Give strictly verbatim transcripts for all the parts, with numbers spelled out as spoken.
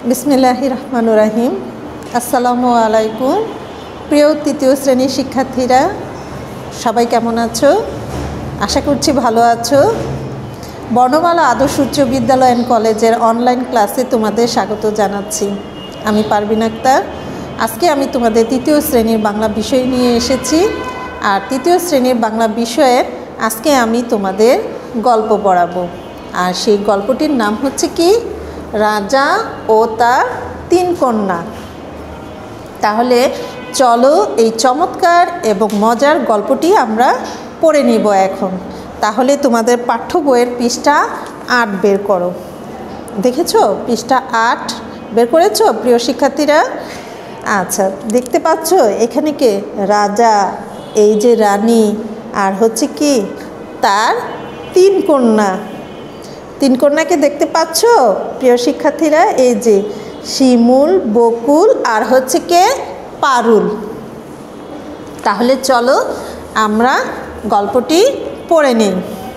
বিসমিল্লাহির রহমানির রহিম। আসসালামু আলাইকুম। প্রিয় তৃতীয় শ্রেণীর শিক্ষার্থীরা, সবাই কেমন আছো? আশা করছি ভালো আছো। বর্ণমালা আদর্শ উচ্চ বিদ্যালয় অ্যান্ড কলেজের অনলাইন ক্লাসে তোমাদের স্বাগত জানাচ্ছি। আমি পারভিন আক্তার। আজকে আমি তোমাদের তৃতীয় শ্রেণীর বাংলা বিষয় নিয়ে এসেছি। আর তৃতীয় শ্রেণীর বাংলা বিষয়ের আজকে আমি তোমাদের গল্প পড়াবো। আর সেই গল্পটির নাম হচ্ছে কি? রাজা ও তার তিন কন্যা। তাহলে চলো এই চমৎকার এবং মজার গল্পটি আমরা পড়ে নিব এখন। তাহলে তোমাদের পাঠ্য বইয়ের পৃষ্ঠা আট বের করো। দেখেছো পৃষ্ঠা আট বের করেছো প্রিয় শিক্ষার্থীরা? আচ্ছা, দেখতে পাচ্ছ এখানে কে? রাজা, এই যে রানী, আর হচ্ছে কি তার তিন কন্যা। তিন কন্যাকে দেখতে পাচ্ছ প্রিয় শিক্ষার্থীরা? এই যে শিমুল, বকুল আর হচ্ছে কে? পারুল। তাহলে চলো আমরা গল্পটি পড়ে নিই।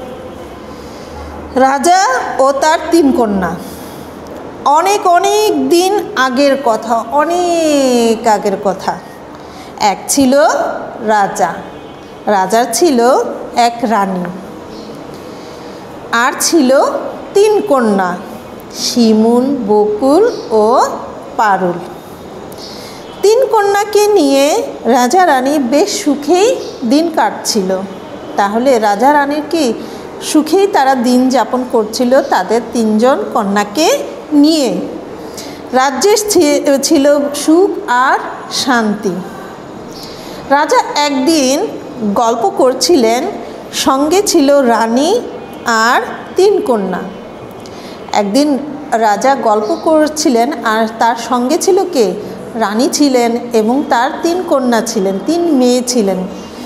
রাজা ও তার তিন কন্যা। অনেক অনেক দিন আগের কথা, অনেক আগের কথা। এক ছিল রাজা, রাজার ছিল এক রানী, আর ছিল তিন কন্যা, শিমুল, বকুল ও পারুল। তিন কন্যাকে নিয়ে রাজা রানী বেশ সুখেই দিন কাটছিল। তাহলে রাজা রানীর কি সুখেই তারা দিন যাপন করছিল তাদের তিনজন কন্যাকে নিয়ে। রাজ্যে ছিল সুখ আর শান্তি। রাজা একদিন গল্প করছিলেন, সঙ্গে ছিল রানী আর তিন কন্যা। একদিন রাজা গল্প করছিলেন আর তার সঙ্গে ছিল কে? রানী ছিলেন এবং তার তিন কন্যা ছিলেন, তিন মেয়ে ছিলেন।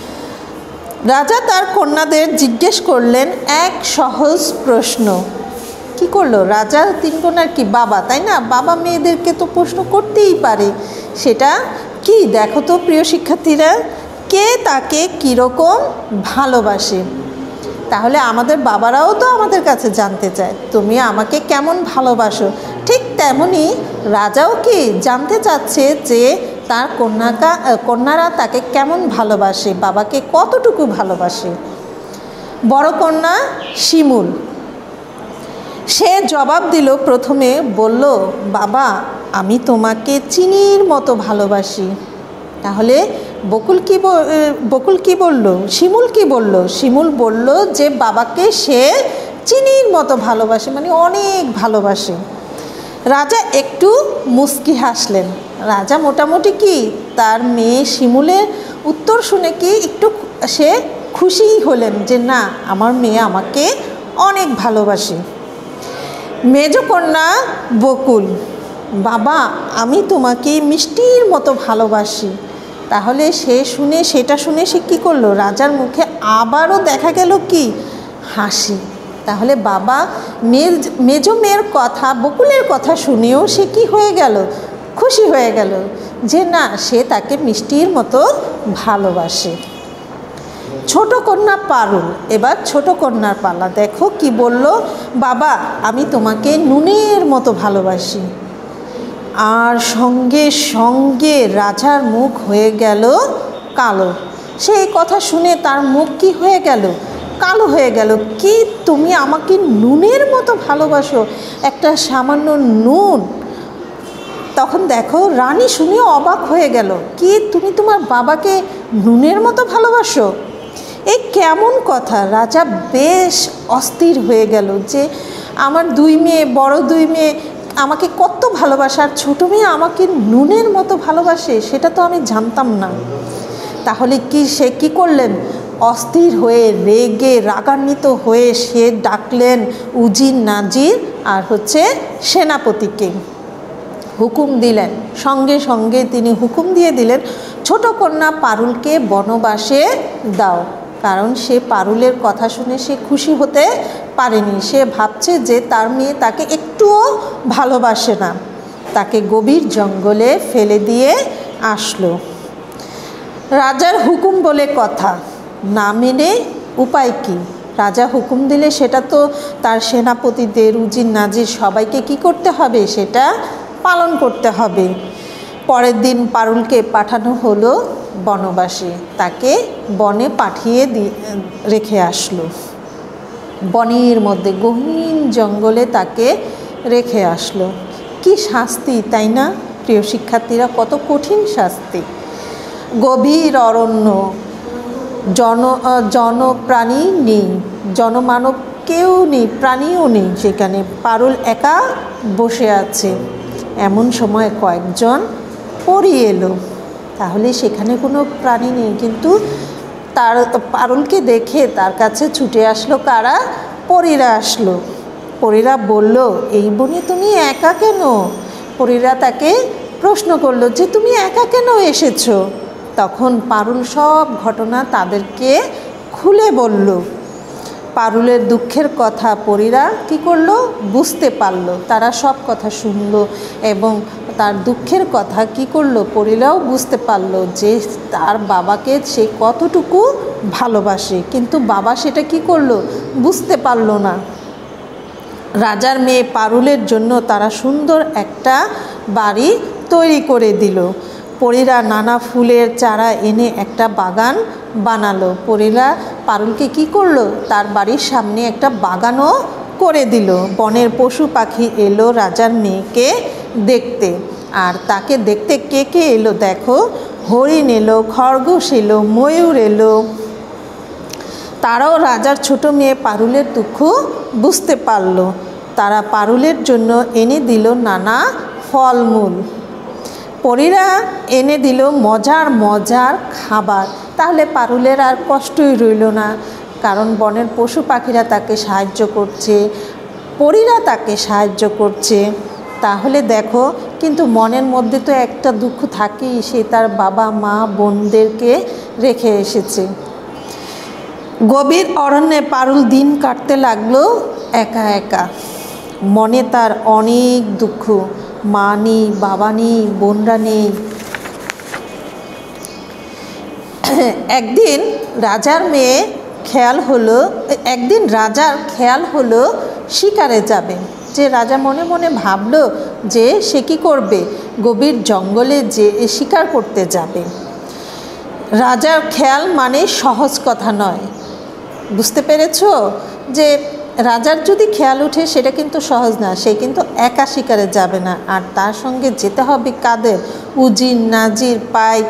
রাজা তার কন্যাদের জিজ্ঞেস করলেন এক সহজ প্রশ্ন। কি করলো? রাজা তিন কন্যার কি বাবা, তাই না? বাবা মেয়েদেরকে তো প্রশ্ন করতেই পারে। সেটা কি দেখো তো প্রিয় শিক্ষার্থীরা, কে তাকে কীরকম ভালোবাসে। তাহলে আমাদের বাবারাও তো আমাদের কাছে জানতে চায় তুমি আমাকে কেমন ভালোবাসো। ঠিক তেমনি রাজাও কি জানতে চাচ্ছে যে তার কন্যাকা কন্যারা তাকে কেমন ভালোবাসে, বাবাকে কতটুকু ভালোবাসে। বড় কন্যা শিমুল, সে জবাব দিল, প্রথমে বলল, বাবা আমি তোমাকে চিনির মতো ভালোবাসি। তাহলে বকুল কি বকুল কি বলল? শিমুল কি বলল? শিমুল বলল যে বাবাকে সে চিনির মতো ভালোবাসে, মানে অনেক ভালোবাসে। রাজা একটু মুচকি হাসলেন। রাজা মোটামুটি কি তার মেয়ে শিমুলের উত্তর শুনে কি একটু সে খুশিই হলেন যে না, আমার মেয়ে আমাকে অনেক ভালোবাসে। মেজ কন্যা বকুল, বাবা আমি তোমাকে মিষ্টির মতো ভালোবাসি। তাহলে সে শুনে সেটা শুনে সে কী করলো? রাজার মুখে আবারও দেখা গেল কি? হাসি। তাহলে বাবা মেয়ের মেজ মেয়ের কথা, বকুলের কথা শুনেও সে কি হয়ে গেল? খুশি হয়ে গেল যে না, সে তাকে মিষ্টির মতো ভালোবাসে। ছোট কন্যা পারুল, এবার ছোট কন্যার পালা। দেখো কি বলল? বাবা আমি তোমাকে নুনের মতো ভালোবাসি। আর সঙ্গে সঙ্গে রাজার মুখ হয়ে গেল কালো। সেই কথা শুনে তার মুখ কি হয়ে গেল? কালো হয়ে গেল। কি তুমি আমাকে নুনের মতো ভালোবাসো? একটা সামান্য নুন। তখন দেখো রানী শুনেও অবাক হয়ে গেল। কি তুমি তোমার বাবাকে নুনের মতো ভালোবাসো? এই কেমন কথা? রাজা বেশ অস্থির হয়ে গেল যে আমার দুই মেয়ে, বড় দুই মেয়ে আমাকে কত ভালোবাসে, আর ছোটো মেয়ে আমাকে নুনের মতো ভালোবাসে, সেটা তো আমি জানতাম না। তাহলে কি সে কি করলেন? অস্থির হয়ে রেগে রাগান্বিত হয়ে সে ডাকলেন উজির, নাজির আর হচ্ছে সেনাপতিকে। হুকুম দিলেন, সঙ্গে সঙ্গে তিনি হুকুম দিয়ে দিলেন ছোট কন্যা পারুলকে বনবাসে দাও। কারণ সে পারুলের কথা শুনে সে খুশি হতে পারেনি। সে ভাবছে যে তার মেয়ে তাকে একটুও ভালোবাসে না। তাকে গভীর জঙ্গলে ফেলে দিয়ে আসলো। রাজার হুকুম বলে কথা, না মেনে উপায় কি? রাজা হুকুম দিলে সেটা তো তার সেনাপতিদের, উজির নাজির সবাইকে কি করতে হবে? সেটা পালন করতে হবে। পরের দিন পারুলকে পাঠানো হলো বনবাসে, তাকে বনে পাঠিয়ে দিয়ে রেখে আসলো। বনের মধ্যে গহীন জঙ্গলে তাকে রেখে আসলো। কি শাস্তি, তাই না প্রিয় শিক্ষার্থীরা? কত কঠিন শাস্তি। গভীর অরণ্য, জন জনপ্রাণী নেই, জনমানব কেউ নেই, প্রাণীও নেই সেখানে। পারুল একা বসে আছে। এমন সময় কয়েকজন পরী এলো। তাহলে সেখানে কোনো প্রাণী নেই, কিন্তু তার পারুলকে দেখে তার কাছে ছুটে আসলো কারা? পরীরা আসলো। পরীরা বলল, এই বনে তুমি একা কেন? পরীরা তাকে প্রশ্ন করলো যে তুমি একা কেন এসেছো? তখন পারুল সব ঘটনা তাদেরকে খুলে বলল। পারুলের দুঃখের কথা পরীরা কি করলো? বুঝতে পারলো। তারা সব কথা শুনলো এবং তার দুঃখের কথা কি করলো? পরীরাও বুঝতে পারলো যে তার বাবাকে সে কতটুকু ভালোবাসে, কিন্তু বাবা সেটা কি করলো? বুঝতে পারলো না। রাজার মেয়ে পারুলের জন্য তারা সুন্দর একটা বাড়ি তৈরি করে দিল। পরীরা নানা ফুলের চারা এনে একটা বাগান বানালো। পরীরা পারুলকে কি করলো? তার বাড়ির সামনে একটা বাগানও করে দিল। বনের পশু পাখি এলো রাজার মেয়েকে দেখতে। আর তাকে দেখতে কে কে এলো দেখো? হরিণ এলো, খরগোশ এলো, ময়ূর এলো। তারাও রাজার ছোট মেয়ে পারুলের দুঃখ বুঝতে পারলো। তারা পারুলের জন্য এনে দিল নানা ফলমূল। পরীরা এনে দিল মজার মজার খাবার। তাহলে পারুলের আর কষ্টই রইল না, কারণ বনের পশু পাখিরা তাকে সাহায্য করছে, পরীরা তাকে সাহায্য করছে। তাহলে দেখো, কিন্তু মনের মধ্যে তো একটা দুঃখ থাকেই, সে তার বাবা মা বোনদেরকে রেখে এসেছে। গভীর অরণ্যে পারুল দিন কাটতে লাগলো একা একা। মনে তার অনেক দুঃখ, মা নেই, বাবা নেই, বোনরা নেই। একদিন রাজার মেয়ে খেয়াল হলো একদিন রাজার খেয়াল হলো শিকারে যাবে। যে রাজা মনে মনে ভাবলো যে সে কী করবে? গভীর জঙ্গলে যে শিকার করতে যাবে। রাজার খেয়াল মানে সহজ কথা নয়, বুঝতে পেরেছো? যে রাজার যদি খেয়াল উঠে সেটা কিন্তু সহজ না। সে কিন্তু একা শিকারে যাবে না, আর তার সঙ্গে যেতে হবে কাদের? উজির, নাজির, পাইক,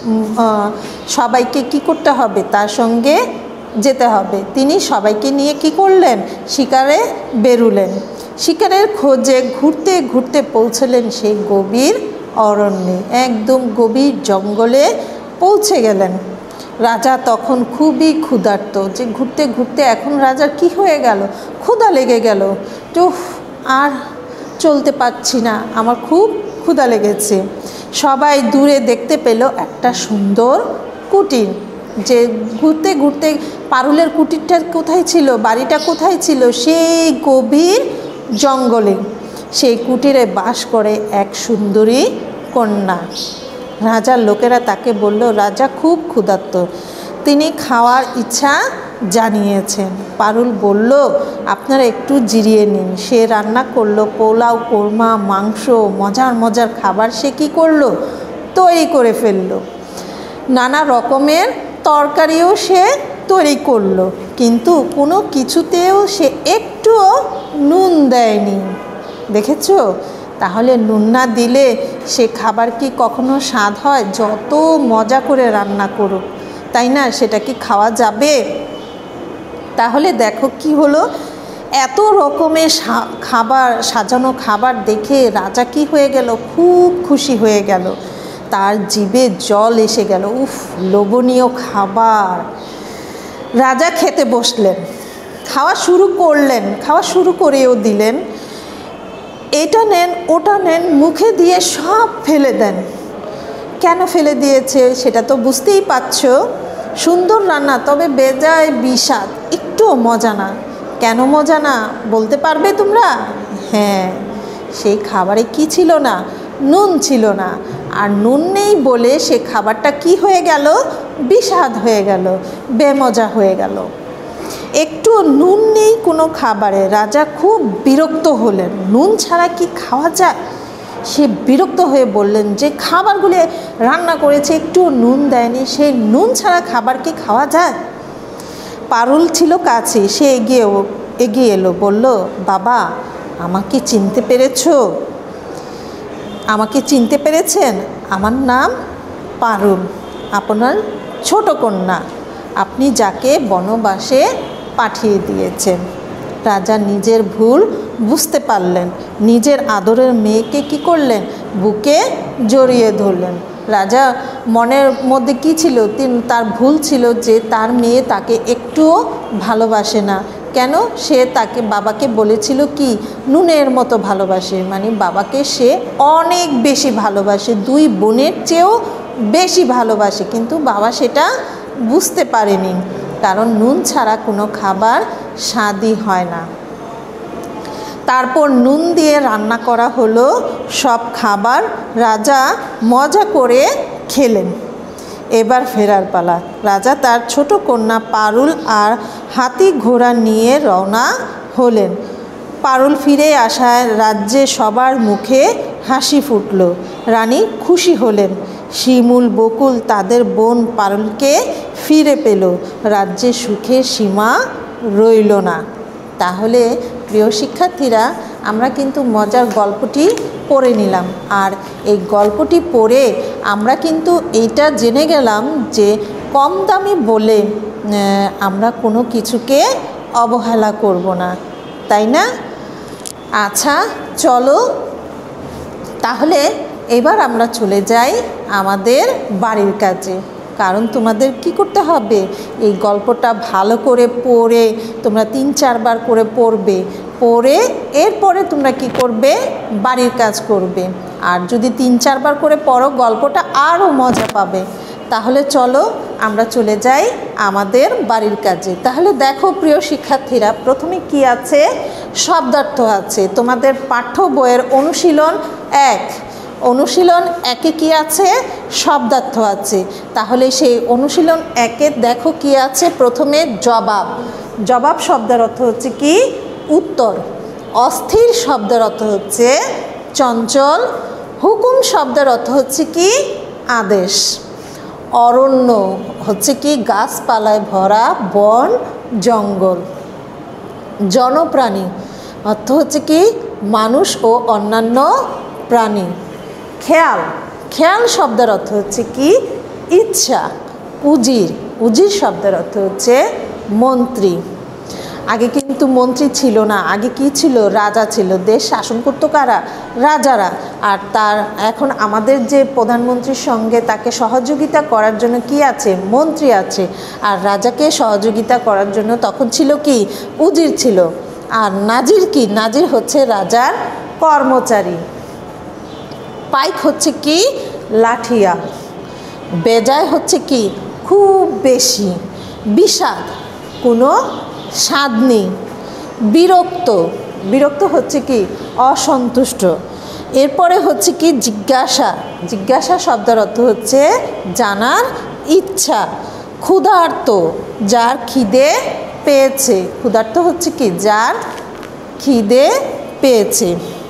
সবাইকে কি করতে হবে? তার সঙ্গে যেতে হবে। তিনি সবাইকে নিয়ে কি করলেন? শিকারে বেরুলেন। শিকারের খোঁজে ঘুরতে ঘুরতে পৌঁছলেন সেই গভীর অরণ্যে, একদম গভীর জঙ্গলে পৌঁছে গেলেন। রাজা তখন খুবই ক্ষুধার্ত, যে ঘুরতে ঘুরতে এখন রাজার কি হয়ে গেল? ক্ষুধা লেগে গেল। তো আর চলতে পারছি না, আমার খুব ক্ষুধা লেগেছে। সবাই দূরে দেখতে পেল একটা সুন্দর কুটির। যে ঘুরতে ঘুরতে পারুলের কুটিরটা কোথায় ছিল? বাড়িটা কোথায় ছিল? সেই গভীর জঙ্গলে। সেই কুটিরে বাস করে এক সুন্দরী কন্যা। রাজার লোকেরা তাকে বলল, রাজা খুব ক্ষুধার্ত, তিনি খাওয়ার ইচ্ছা জানিয়েছেন। পারুল বলল, আপনারা একটু জিরিয়ে নিন। সে রান্না করলো পোলাও, কোরমা, মাংস, মজার মজার খাবার সে কী করলো? তৈরি করে ফেললো। নানা রকমের তরকারিও সে তৈরি করলো, কিন্তু কোনো কিছুতেও সে একটুও নুন দেয়নি। দেখেছো? তাহলে নুন না দিলে সে খাবার কি কখনো স্বাদ হয়? যত মজা করে রান্না করুক, তাই না, সেটা কি খাওয়া যাবে? তাহলে দেখো কি হলো, এত রকমের খাবার, সাজানো খাবার দেখে রাজা কি হয়ে গেল? খুব খুশি হয়ে গেল। তার জিভে জল এসে গেল। উফ, লোভনীয় খাবার। রাজা খেতে বসলেন, খাওয়া শুরু করলেন, খাওয়া শুরু করেও দিলেন। এটা নেন, ওটা নেন, মুখে দিয়ে সব ফেলে দেন। কেন ফেলে দিয়েছে সেটা তো বুঝতেই পারছো। সুন্দর রান্না, তবে বেজায় বিষাদ, একটু মজা না। কেন মজা না বলতে পারবে তোমরা? হ্যাঁ, সেই খাবারে কি ছিল না? নুন ছিল না। আর নুন নেই বলে সে খাবারটা কি হয়ে গেল? বিষাদ হয়ে গেল, বেমজা হয়ে গেল। একটু নুন নেই কোনো খাবারে। রাজা খুব বিরক্ত হলেন। নুন ছাড়া কি খাওয়া যায়? সে বিরক্ত হয়ে বললেন যে খাবারগুলি রান্না করেছে একটু নুন দেয়নি, সেই নুন ছাড়া খাবার কি খাওয়া যায়? পারুল ছিল কাছে, সে এগিয়ে এগিয়ে এলো, বলল, বাবা আমাকে চিনতে পেরেছো? আমাকে চিনতে পেরেছেন? আমার নাম পারুল, আপনার ছোট কন্যা, আপনি যাকে বনবাসে পাঠিয়ে দিয়েছেন। রাজা নিজের ভুল বুঝতে পারলেন, নিজের আদরের মেয়েকে কি করলেন? বুকে জড়িয়ে ধরলেন। রাজা মনের মধ্যে কি ছিল? তিনি তার ভুল ছিল যে তার মেয়ে তাকে একটুও ভালোবাসে না। কেন? সে তাকে বাবাকে বলেছিল কি নুনের মতো ভালোবাসে, মানে বাবাকে সে অনেক বেশি ভালোবাসে, দুই বোনের চেয়েও বেশি ভালোবাসে, কিন্তু বাবা সেটা বুঝতে পারেনি, কারণ নুন ছাড়া কোনো খাবার স্বাদই হয় না। তারপর নুন দিয়ে রান্না করা হলো সব খাবার, রাজা মজা করে খেলেন। এবার ফেরার পালা। রাজা তার ছোট কন্যা পারুল আর হাতি ঘোড়া নিয়ে রওনা হলেন। পারুল ফিরে আসায় রাজ্যে সবার মুখে হাসি ফুটল, রানী খুশি হলেন। শিমুল বকুল তাদের বোন পারুলকে ফিরে পেল, রাজ্যে সুখের সীমা রইল না। তাহলে প্রিয় শিক্ষার্থীরা, আমরা কিন্তু মজার গল্পটি পড়ে নিলাম, আর এই গল্পটি পড়ে আমরা কিন্তু এইটা জেনে গেলাম যে কম দামি বলে আমরা কোনো কিছুকে অবহেলা করব না, তাই না? আচ্ছা চলো তাহলে এবার আমরা চলে যাই আমাদের বাড়ির কাজে, কারণ তোমাদের কি করতে হবে? এই গল্পটা ভালো করে পড়ে তোমরা তিন চারবার করে পড়বে, পড়ে এরপরে তোমরা কি করবে? বাড়ির কাজ করবে। আর যদি তিন চারবার করে পড়ো গল্পটা আরও মজা পাবে। তাহলে চলো আমরা চলে যাই আমাদের বাড়ির কাজে। তাহলে দেখো প্রিয় শিক্ষার্থীরা, প্রথমে কি আছে? শব্দার্থ আছে। তোমাদের পাঠ্য বইয়ের অনুশীলন এক, অনুশীলন একে কি আছে? শব্দার্থ আছে। তাহলে সেই অনুশীলন একে দেখো কি আছে? প্রথমে জবাব। জবাব শব্দের অর্থ হচ্ছে কি? উত্তর। অস্থির শব্দের অর্থ হচ্ছে চঞ্চল। হুকুম শব্দের অর্থ হচ্ছে কি? আদেশ। অরণ্য হচ্ছে কি? গাছপালায় ভরা বন জঙ্গল। জনপ্রাণী অর্থ হচ্ছে কি? মানুষ ও অন্যান্য প্রাণী। খেয়াল, খেয়াল শব্দের অর্থ হচ্ছে কি? ইচ্ছা। উজির, উজির শব্দের অর্থ হচ্ছে মন্ত্রী। আগে কিন্তু মন্ত্রী ছিল না, আগে কি ছিল? রাজা ছিল। দেশ শাসন করতো কারা? রাজারা। আর তার এখন আমাদের যে প্রধানমন্ত্রীর সঙ্গে তাকে সহযোগিতা করার জন্য কি আছে? মন্ত্রী আছে। আর রাজাকে সহযোগিতা করার জন্য তখন ছিল কি? উজির ছিল। আর নাজির কি? নাজির হচ্ছে রাজার কর্মচারী। পাইক হচ্ছে কি? লাঠিয়া। বেজায় হচ্ছে কি? খুব বেশি। বিষাদ, কোনো স্বাদ নেই। বিরক্ত, বিরক্ত হচ্ছে কি? অসন্তুষ্ট। এরপরে হচ্ছে কি? জিজ্ঞাসা। জিজ্ঞাসা শব্দের অর্থ হচ্ছে জানার ইচ্ছা। ক্ষুধার্ত, যার খিদে পেয়েছে। ক্ষুধার্ত হচ্ছে কি? যার খিদে পেয়েছে।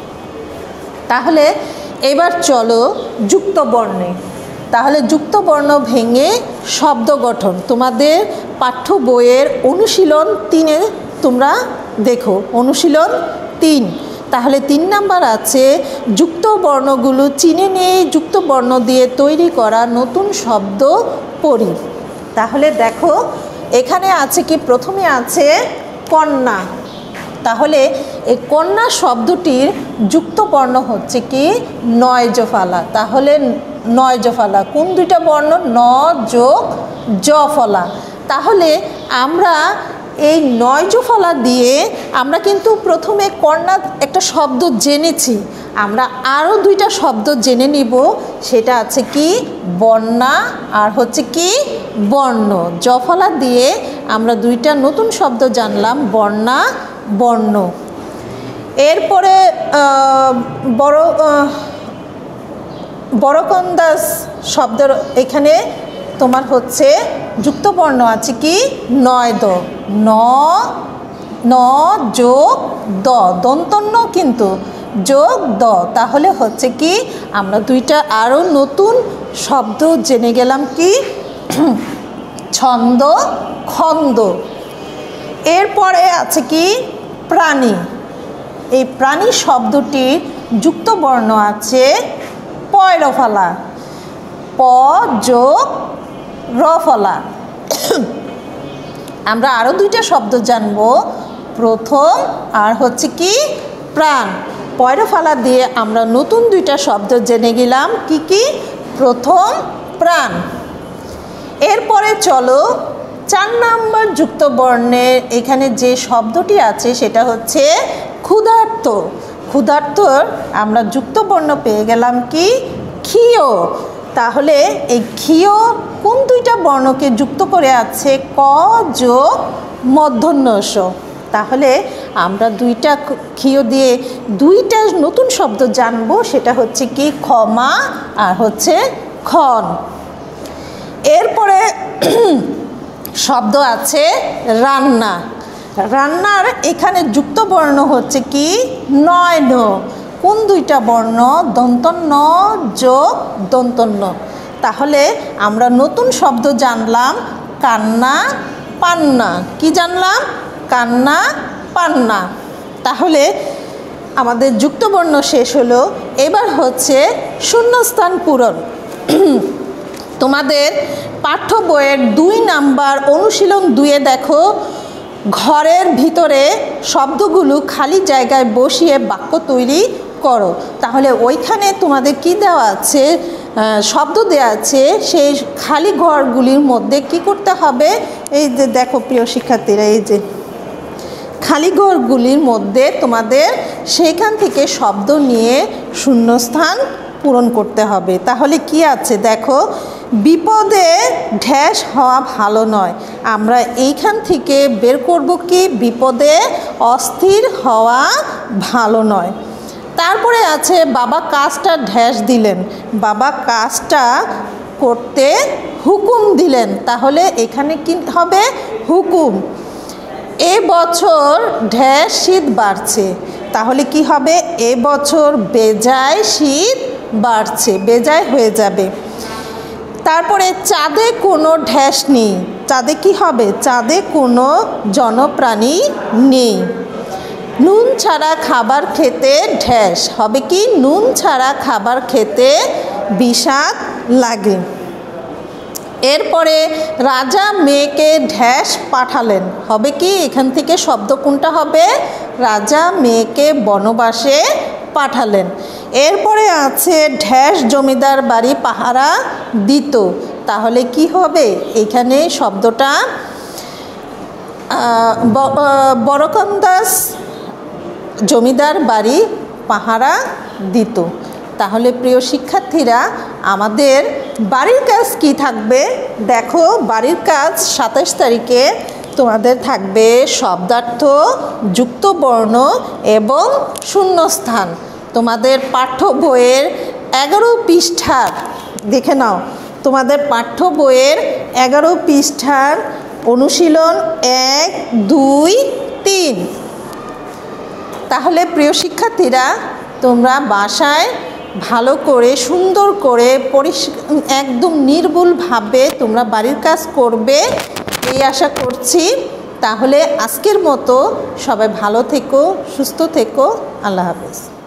তাহলে এবার চলো যুক্ত বর্ণে। তাহলে যুক্ত বর্ণ ভেঙে শব্দ গঠন তোমাদের পাঠ্য বইয়ের অনুশীলন তিনে তোমরা দেখো। অনুশীলন তিন। তাহলে তিন নাম্বার আছে যুক্ত বর্ণগুলো চিনে নিয়ে যুক্ত বর্ণ দিয়ে তৈরি করা নতুন শব্দ পড়ি। তাহলে দেখো এখানে আছে কি? প্রথমে আছে কন্যা। তাহলে এই কন্যা শব্দটির যুক্ত বর্ণ হচ্ছে কি? নয় জফলা। তাহলে নয় জফলা কোন দুইটা বর্ণ? ন যোগ জফলা। তাহলে আমরা এই নয় জফলা দিয়ে আমরা কিন্তু প্রথমে কন্যা একটা শব্দ জেনেছি, আমরা আরও দুইটা শব্দ জেনে নিব। সেটা আছে কি? বর্ণা আর হচ্ছে কি? বর্ণ। জফলা দিয়ে আমরা দুইটা নতুন শব্দ জানলাম, বর্ণা বর্ণ। এরপরে বড় বড়কন্দাস শব্দের এখানে তোমার হচ্ছে যুক্ত বর্ণ আছে কি? নয় দ। ন ন যোগ দ, দন্তন্য কিন্তু যোগ দ, তাহলে হচ্ছে কি আমরা দুইটা আরও নতুন শব্দ জেনে গেলাম, কি ছন্দ, খন্দ। এরপরে আছে কি প্রাণী। এই প্রাণী শব্দটির যুক্ত বর্ণ আছে পয়রফলা, প যোগ রফলা। আমরা আরও দুইটা শব্দ জানব, প্রথম আর হচ্ছে কি প্রাণ। পয়রফলা দিয়ে আমরা নতুন দুইটা শব্দ জেনে গেলাম, কি কি প্রথম, প্রাণ। এরপরে চলো চার নাম্বার যুক্ত বর্ণের এখানে যে শব্দটি আছে সেটা হচ্ছে ক্ষুধার্ত। ক্ষুধার্তর আমরা যুক্ত বর্ণ পেয়ে গেলাম কি ক্ষীয়। তাহলে এই ক্ষীয় কোন দুইটা বর্ণকে যুক্ত করে আছে, ক যোগ মূর্ধন্য ষ। তাহলে আমরা দুইটা ক্ষীয় দিয়ে দুইটা নতুন শব্দ জানবো, সেটা হচ্ছে কি ক্ষমা আর হচ্ছে ক্ষণ। এরপরে শব্দ আছে রান্না। রান্নার এখানে যুক্ত বর্ণ হচ্ছে কি নয় ন। কোন দুইটা বর্ণ, দন্তন্য যোগ দন্তন্য। তাহলে আমরা নতুন শব্দ জানলাম কান্না পান্না। কি জানলাম, কান্না পান্না। তাহলে আমাদের যুক্ত বর্ণ শেষ হলো। এবার হচ্ছে শূন্যস্থান পূরণ। তোমাদের পাঠ্য বইয়ের দুই নাম্বার অনুশীলন দুয়ে দেখো, ঘরের ভিতরে শব্দগুলো খালি জায়গায় বসিয়ে বাক্য তৈরি করো। তাহলে ওইখানে তোমাদের কি দেওয়া আছে, শব্দ দেওয়া আছে, সেই খালি ঘরগুলির মধ্যে কি করতে হবে, এই যে দেখো প্রিয় শিক্ষার্থীরা, এই যে খালি ঘরগুলির মধ্যে তোমাদের সেইখান থেকে শব্দ নিয়ে শূন্যস্থান পূরণ করতে হবে। তাহলে কি আছে দেখো, বিপদে ঢ্যাস হওয়া ভালো নয়। আমরা এইখান থেকে বের করব কি বিপদে অস্থির হওয়া ভালো নয়। তারপরে আছে বাবা কাজটা ঢ্যাস দিলেন, বাবা কাজটা করতে হুকুম দিলেন। তাহলে এখানে কি হবে, হুকুম। এ বছর ঢ্যাস শীত বাড়ছে, তাহলে কি হবে, এ বছর বেজায় শীত বাড়ছে, বেজায় হয়ে যাবে। তারপরে চাঁদে কোনো ঢ্যাস নেই, চাঁদে কি হবে, চাঁদে কোনো জনপ্রাণী নেই। নুন ছাড়া খাবার খেতে ঢ্যাস হবে কি, নুন ছাড়া খাবার খেতে বিষাদ লাগে। এরপরে রাজা মেয়েকে ঢ্যাস পাঠালেন হবে কি, এখান থেকে শব্দ কোনটা হবে, রাজা মেয়েকে বনবাসে পাঠালেন। এরপরে আছে ঢ্যাস জমিদার বাড়ি পাহারা দিত। তাহলে কি হবে, এখানে শব্দটা বরকন্দাস জমিদার বাড়ি পাহারা দিত। তাহলে প্রিয় শিক্ষার্থীরা, আমাদের বাড়ির কাজ কি থাকবে দেখো, বাড়ির কাজ সাতাশ তারিখে তোমাদের থাকবে শব্দার্থ, যুক্ত বর্ণ এবং শূন্যস্থান। তোমাদের পাঠ্য বইয়ের এগারো পৃষ্ঠার দেখে নাও, তোমাদের পাঠ্য বইয়ের এগারো পৃষ্ঠার অনুশীলন এক দুই তিন। তাহলে প্রিয় শিক্ষার্থীরা, তোমরা বাসায় ভালো করে সুন্দর করে পরিষ্কার একদম নির্ভুলভাবে তোমরা বাড়ির কাজ করবে এই আশা করছি। তাহলে আজকের মতো সবাই ভালো থেকো, সুস্থ থেকো, আল্লাহ হাফেজ।